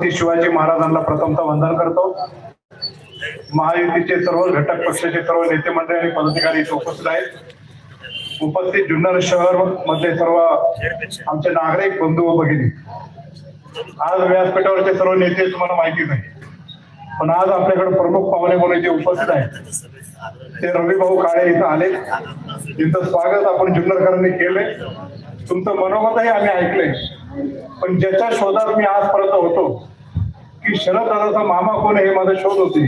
छत्रपती शिवाजी महाराजांना प्रथमतः वंदन करतो। महायुतीचे सर्व घटक पक्षाचे सर्व नेते मंडळी आणि पदाधिकारी उपस्थित आहेत। उपस्थित जुन्नर शहर मधले सर्व आमचे नागरिक बंधू व भगिनी, आज व्यासपीठावरचे सर्व नेते तुम्हाला माहितीच आहे, पण आज आपल्याकडे प्रमुख पाहुणे म्हणून जे उपस्थित आहेत ते रविभाऊ काळे इथं आले। त्यांचं स्वागत आपण जुन्नरकरांनी केले, तुमचं मनोमतही आम्ही ऐकले। पण ज्याच्या शोधात मी आजपर्यंत होतो की शरद दादाचा मामा कोण हे माझा शोध होते,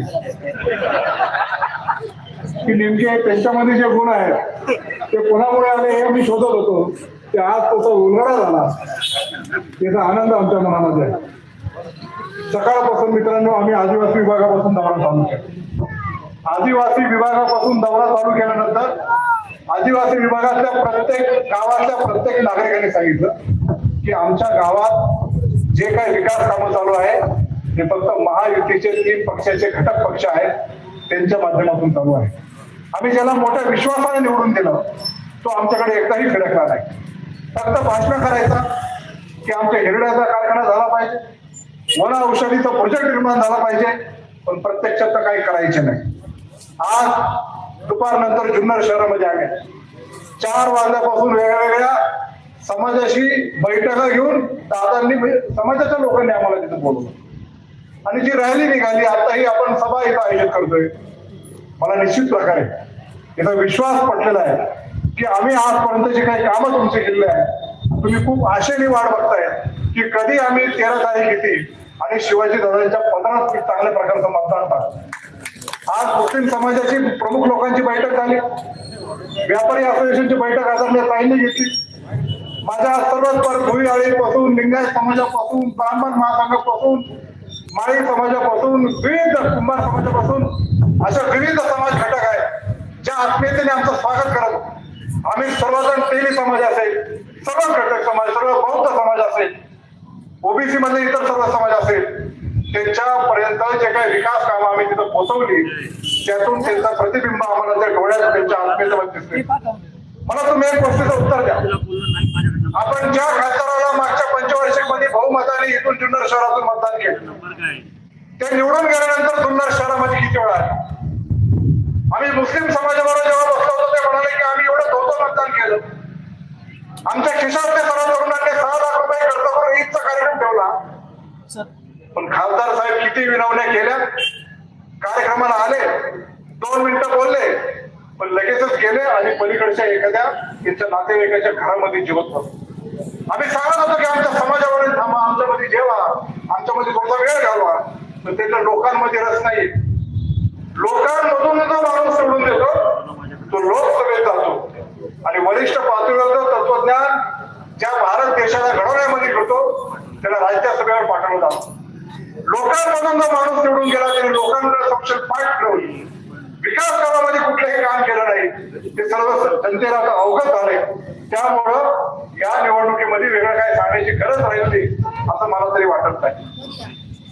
की नेमके त्यांच्यामध्ये जे गुण आहेत ते कोणामुळे आले हे मी शोधत होतो। ते आज तसा उलगडा झाला, याचा आनंद आमच्या मनामध्ये आहे। सकाळपासून मित्रांनो आम्ही आदिवासी विभागापासून दौरा चालू केला। आदिवासी विभागापासून दौरा चालू केल्यानंतर आदिवासी विभागातल्या प्रत्येक गावातल्या प्रत्येक नागरिकांनी सांगितलं की आमच्या गावात जे काही विकास कामं चालू आहे ते फक्त महायुतीचे 3 पक्षाचे घटक पक्ष आहेत त्यांच्या माध्यमातून चालू आहे। आम्ही ज्याला मोठ्या विश्वासाने निवडून दिलं तो आमच्याकडे एकदाही फिरकला नाही। फक्त भाषण करायचा की आमच्या हिरड्याचा कारखाना झाला पाहिजे, वन औषधीचा प्रोजेक्ट निर्माण झाला पाहिजे, पण प्रत्यक्षात तर काही करायचे नाही। आज दुपारनंतर जुन्नर शहरामध्ये आले 4 वाजल्यापासून वेगवेगळ्या समाजाशी बैठका घेऊन दादांनी समाजाच्या लोकांनी आम्हाला तिथे बोलवलं आणि जी रॅली निघाली, आताही आपण सभा इथं आयोजित करतोय। मला निश्चित प्रकारे याचा विश्वास पटलेला आहे की आम्ही आजपर्यंत जे काही कामं तुमचे केलेले आहे तुम्ही खूप आशेने वाट बघताय की कधी आम्ही 13 तारीख येते आणि शिवाजी दादांच्या पदरात चांगल्या प्रकारचं मतदान टाकतो। आज मुस्लिम समाजाची प्रमुख लोकांची बैठक झाली, व्यापारी असोसिएशनची बैठक आदरणीय ताईंनी घेतली। माझ्या सर्वच भुईआळीपासून, लिंगायत समाजापासून, ब्राह्मण महासंघापासून, माळी समाजापासून, विविध कुंभार समाजापासून अशा विविध समाज घटक आहेत ज्या आत्मीयतेने आमचं स्वागत करत। आम्ही सर्वजण तेली समाज असेल, सर्व घटक समाज, सर्व बौद्ध समाज असेल, ओबीसी मध्ये इतर सर्व समाज असेल, त्यांच्यापर्यंत जे काही विकास कामं आम्ही तिथं पोहोचवली त्यातून त्यांचा प्रतिबिंब आम्हाला त्या डोळ्यात त्यांच्या आत्मीयतेमध्ये दिसते। मला तुम्ही एक गोष्टीचं उत्तर द्या, आपण ज्या खासदाराला मागच्या पंचवार्षिकमध्ये बहुमताने इथून जुन्नर शहरातून मतदान केलं ते निवडून गेल्यानंतर जुन्नर शहरामध्ये किती वेळा आले? आम्ही मुस्लिम समाजाबरोबर जेव्हा बसलो होतो ते म्हणाले की आम्ही एवढं दोन मतदान केलं, आमच्या खिशात ते सर्व तरुणांनी 6 लाख रुपये खर्च करून ईदचा कार्यक्रम ठेवला, पण खासदार साहेब किती विनवण्या केल्या, कार्यक्रमाला आले, 2 मिनिटं बोलले, पण लगेचच गेले आणि पलीकडच्या एखाद्या त्यांच्या नातेवाईकाच्या घरामध्ये जीवत होतो। आम्ही सांगत होतो की आमच्या समाजावर थांबा, आमच्यामध्ये जेवा, आमच्यामध्ये थोडा वेळ घालवा, पण त्यांना लोकांमध्ये रस नाही। लोकांमधून जो माणूस सोडून देतो तो लोकसभेत जातो आणि वरिष्ठ पातळीवर तत्वज्ञान ज्या भारत देशाला घडवण्यामध्ये होतो त्याला राज्यसभेवर पाठवलं जातं। लोकांमधून जो माणूस निवडून गेला त्याने लोकांकडे सक्षम पाठ ठेवली, विकास कामामध्ये कुठलंही काम केलं नाही, ते सर्व जनतेला अवगत झाले। त्यामुळं या निवडणुकीमध्ये वेगळं काय सांगण्याची गरज राहिली असं मला तरी वाटत नाही।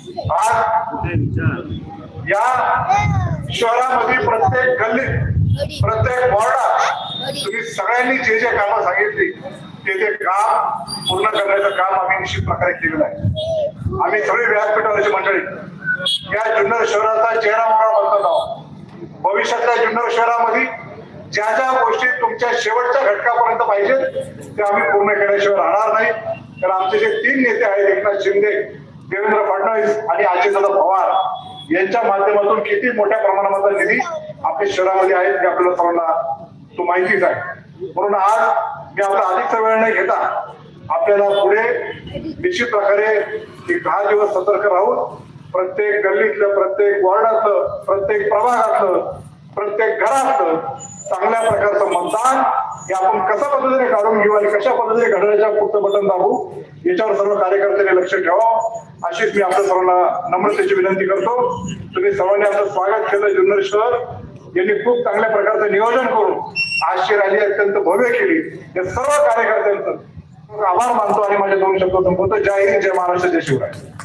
आज या शहरामध्ये प्रत्येक गल्लीत, प्रत्येक वॉर्डात तुम्ही सगळ्यांनी जे जे कामं सांगितली ते काम पूर्ण करण्याचं काम आम्ही निश्चित प्रकारे केलेलं आहे। आम्ही सगळे व्यासपीठावरची मंडळी या जुन्नर शहराचा चेहरा मोहरा बनत आहोत। भविष्यातल्या जुन्नर शहरामध्ये ज्या ज्या गोष्टी तुमच्या शेवटच्या घटकापर्यंत पाहिजेत ते आम्ही पूर्ण केल्याशिवाय राहणार नाही। तर आमचे जे 3 नेते आहेत, एकनाथ शिंदे, देवेंद्र फडणवीस आणि अजितदादा पवार यांच्या माध्यमातून किती मोठ्या प्रमाणामध्ये निधी आपल्या शहरामध्ये आहेत हे आपल्याला सर्वांना तो माहितीच आहे। म्हणून आज मी आपला अधिकचा वेळ न घेता आपल्याला पुढे निश्चित प्रकारे 10 दिवस सतर्क राहून प्रत्येक गल्लीतलं, प्रत्येक वॉर्डातलं, प्रत्येक प्रभागातलं, प्रत्येक घरातलं चांगल्या प्रकारचं मतदान हे आपण कशा पद्धतीने काढून घेऊ आणि कशा पद्धतीने घड्याळाच्या पुढचं बटन दाबू याच्यावर सर्व कार्यकर्त्यांनी लक्ष ठेवावं अशीच मी आपल्या सर्वांना नम्रतेची विनंती करतो। तुम्ही सर्वांनी आपलं स्वागत केलं। जुन्नर शहर यांनी खूप चांगल्या प्रकारचं नियोजन करून आजची रॅली अत्यंत भव्य केली। या सर्व कार्यकर्त्यांचं आभार मानतो आणि माझे 2 शब्द संपवतो। जय हिंद, जय महाराष्ट्र, जय शिवराय।